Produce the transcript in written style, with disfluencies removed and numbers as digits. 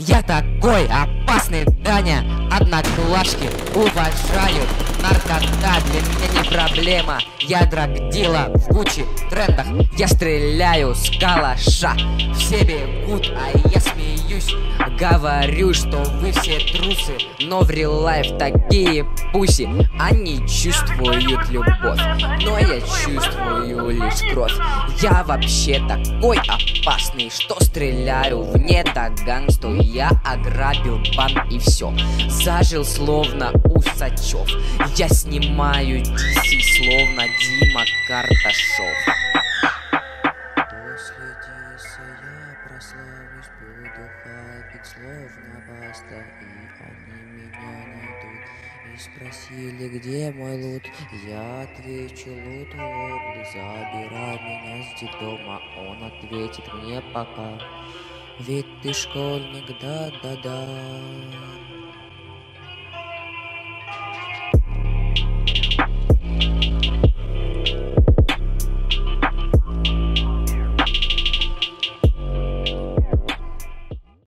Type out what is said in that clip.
Я такой опасный, Даня. Одноклашки уважают. Наркота для меня не проблема. Я драгдила в куче трендах. Я стреляю с калаша. Все бегут, а я смеюсь. Говорю, что вы все трусы, но в real life такие пуси. Они чувствуют любовь, но я чувствую лишь кровь. Я вообще такой опасный, что стреляю в недоган, что я ограбил банк и все. Зажил словно Усачев. Я снимаю DC словно Дима Карташов. После диса я прославлюсь, буду хайпить словно баста, и они меня найдут. И спросили, где мой лут, я отвечу: лут в обле, забирай меня с детдома. Он ответит мне: пока, ведь ты школьник, да-да-да.